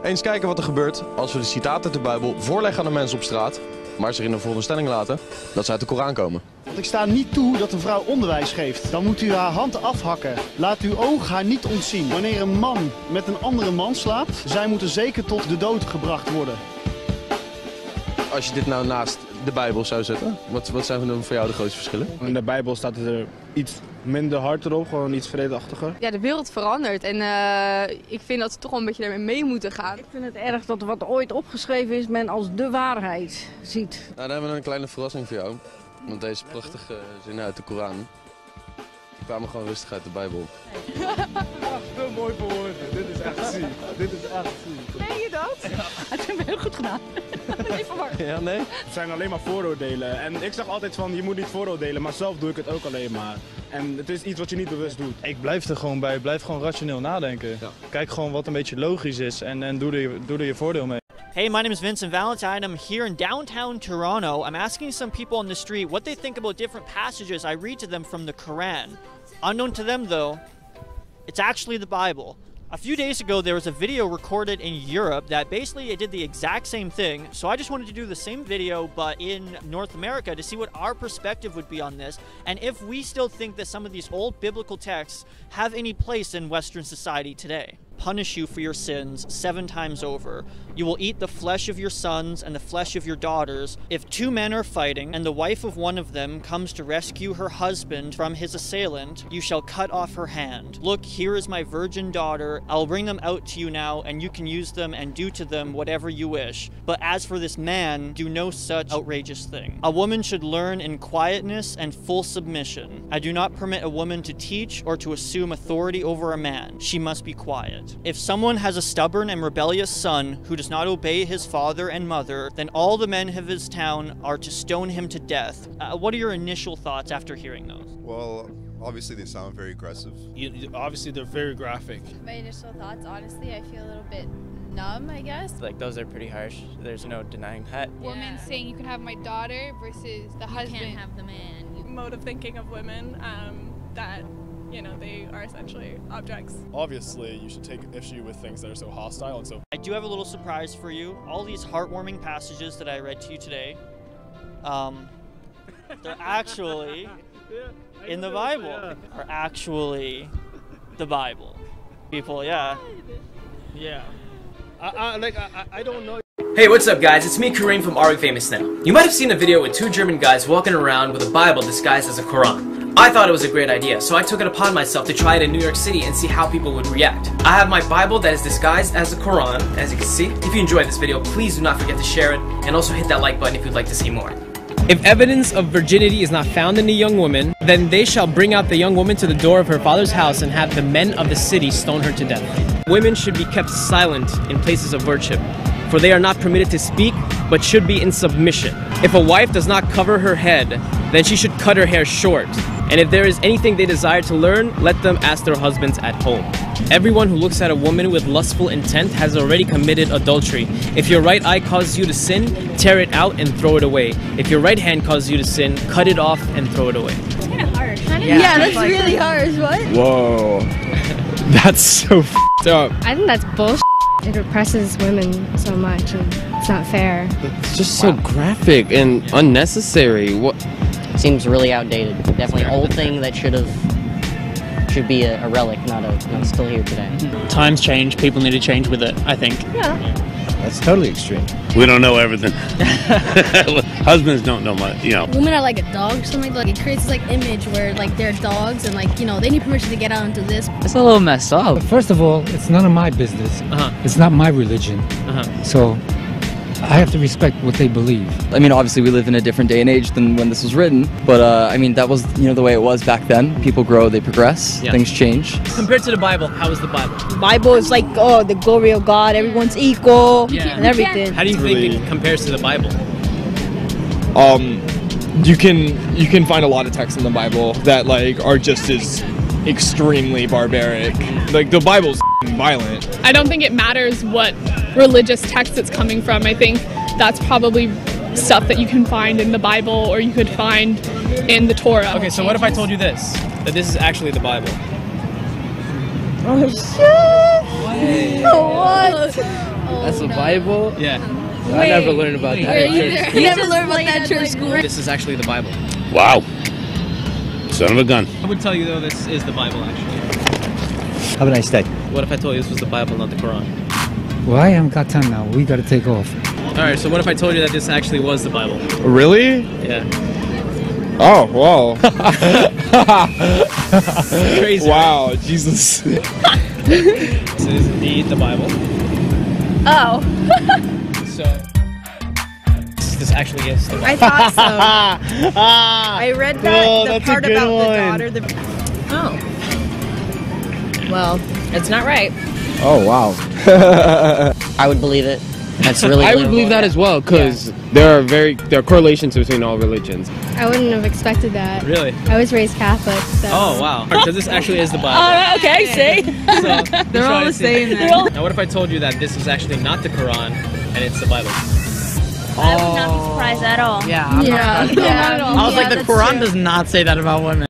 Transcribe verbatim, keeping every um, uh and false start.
Eens kijken wat er gebeurt als we de citaten uit de Bijbel voorleggen aan de mensen op straat, maar ze in een veronderstelling laten dat ze uit de Koran komen. Want ik sta niet toe dat een vrouw onderwijs geeft. Dan moet u haar hand afhakken. Laat uw oog haar niet ontzien. Wanneer een man met een andere man slaapt, zij moeten zeker tot de dood gebracht worden. Als je dit nou naast de Bijbel zou zetten, wat, wat zijn dan voor jou de grootste verschillen? In de Bijbel staat er iets minder hard erop, gewoon iets vredeachtiger. Ja, de wereld verandert en uh, ik vind dat ze toch wel een beetje daarmee mee moeten gaan. Ik vind het erg dat wat ooit opgeschreven is, men als de waarheid ziet. Nou, dan hebben we een kleine verrassing voor jou. Want deze prachtige zinnen uit de Koran, die kwamen gewoon rustig uit de Bijbel. Veel mooi voor woorden. Dit is echt ziek. Dit is echt ziek. Meen je dat? Ja. Het heeft me heel goed gedaan. Niet verwacht. Ja, nee? Het zijn alleen maar vooroordelen. En ik zeg altijd van, je moet niet vooroordelen, maar zelf doe ik het ook alleen maar. En het is iets wat je niet bewust doet. Ik blijf er gewoon bij, blijf gewoon rationeel nadenken. Ja. Kijk gewoon wat een beetje logisch is en, en doe, er, doe er je voordeel mee. Hey, my name is Vincent Valentine. I'm here in downtown Toronto. I'm asking some people on the street what they think about different passages I read to them from the Quran. Unknown to them, though, it's actually the Bible. A few days ago, there was a video recorded in Europe that basically it did the exact same thing. So I just wanted to do the same video, but in North America, to see what our perspective would be on this, and if we still think that some of these old biblical texts have any place in Western society today. Punish you for your sins seven times over. You will eat the flesh of your sons and the flesh of your daughters. If two men are fighting, and the wife of one of them comes to rescue her husband from his assailant, you shall cut off her hand. Look, here is my virgin daughter. I will bring them out to you now, and you can use them and do to them whatever you wish. But as for this man, do no such outrageous thing. A woman should learn in quietness and full submission. I do not permit a woman to teach or to assume authority over a man. She must be quiet. If someone has a stubborn and rebellious son who does not obey his father and mother, then all the men of his town are to stone him to death. Uh, what are your initial thoughts after hearing those? Well, obviously they sound very aggressive. You, obviously they're very graphic. My initial thoughts, honestly, I feel a little bit numb, I guess. Like, those are pretty harsh. There's no denying that. Yeah. Woman saying you can have my daughter versus the you husband. You can't have the man. You mode of thinking of women um, that you know, they are essentially objects. Obviously, you should take issue with things that are so hostile and so... I do have a little surprise for you. All these heartwarming passages that I read to you today, um, they're actually in the Bible. Are actually the Bible. People, yeah. Yeah. I, I, like, I, I don't know. Hey, what's up guys? It's me, Kareem from Are We Famous Now. You might have seen a video with two German guys walking around with a Bible disguised as a Quran. I thought it was a great idea, so I took it upon myself to try it in New York City and see how people would react. I have my Bible that is disguised as a Quran, as you can see. If you enjoyed this video, please do not forget to share it, and also hit that like button if you'd like to see more. If evidence of virginity is not found in the young woman, then they shall bring out the young woman to the door of her father's house and have the men of the city stone her to death. Women should be kept silent in places of worship, for they are not permitted to speak, but should be in submission. If a wife does not cover her head, then she should cut her hair short. And if there is anything they desire to learn, let them ask their husbands at home. Everyone who looks at a woman with lustful intent has already committed adultery. If your right eye causes you to sin, tear it out and throw it away. If your right hand causes you to sin, cut it off and throw it away. It's kind of harsh. Yeah, yeah, that's like really harsh. What? Whoa. That's so f***ed up. I think that's bullshit. It oppresses women so much and it's not fair. It's just so wow. graphic and unnecessary. What? Seems really outdated. Definitely an old thing that should have should be a, a relic, not a not still here today. Times change, people need to change with it, I think. Yeah. That's totally extreme. We don't know everything. Husbands don't know much, you know. Women are like a dog or something. Like it creates this like image where like they're dogs and like, you know, they need permission to get out into this. It's a little messed up. First of all, it's none of my business. Uh-huh. It's not my religion. Uh-huh. So I have to respect what they believe. I mean, obviously we live in a different day and age than when this was written, but uh, I mean, that was, you know, the way it was back then. People grow, they progress, yeah. Things change. Compared to the Bible, how is the Bible? The Bible is like, oh, the glory of God, everyone's equal, yeah. and everything. How do you think it compares to the Bible? Um, you can, you can find a lot of texts in the Bible that like are just as extremely barbaric. Like the Bible's violent. I don't think it matters what religious text it's coming from. I think that's probably stuff that you can find in the Bible or you could find in the Torah. Okay, so what if I told you this? That this is actually the Bible? Oh shit! What? That's the Bible? Yeah. I never learned about that in church school. You never learned about that church school. This is actually the Bible. Wow. Son of a gun. I would tell you though this is the Bible actually. Have a nice day. What if I told you this was the Bible, not the Quran? Well, I haven't got time now. We got to take off. Alright, so what if I told you that this actually was the Bible? Really? Yeah. Oh, wow. Crazy. Wow, Jesus. This is indeed the Bible. Oh. So, this actually is the Bible. I thought so. I read that Oh, the that's a part good about one. the daughter. The... Oh. Well, it's not right. Oh, wow. I would believe it. That's really I would believable. believe that as well, because there are very there are correlations between all religions. I wouldn't have expected that. Really? I was raised Catholic, so. Oh, wow. Because this actually is the Bible. Oh, okay, see? So, They're all the same then. Now what if I told you that this is actually not the Quran, and it's the Bible? I would not be surprised at all. Yeah. I'm Yeah. not Yeah, not at all. I was Yeah, like, the that's Quran true. does not say that about women.